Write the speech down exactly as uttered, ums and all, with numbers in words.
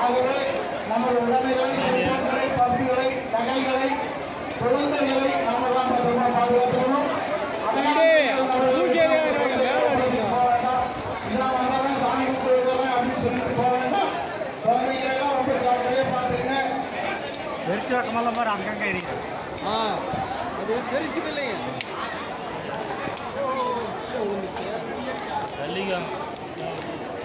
ஆகவே நமது உடைமைகளை செல்வங்களை பரிசுகளை நகைகளை குழந்தைகளை நாம தான் பத்திரமா பாதுகாத்துக்கணும். இதெல்லாம் வந்தாலும் சாமி கும்பிடுறேன் அப்படின்னு சொல்லிட்டு போக வேண்டாம். குழந்தைகளை எல்லாம் ரொம்ப ஜாக்கிரதையா பார்த்துங்க. பெருச்சாக்கமெல்லாம் மாதிரி அங்கங்க இருக்கு. ஆ அது பெருக்குது இல்லைங்க. தள்ளிங்க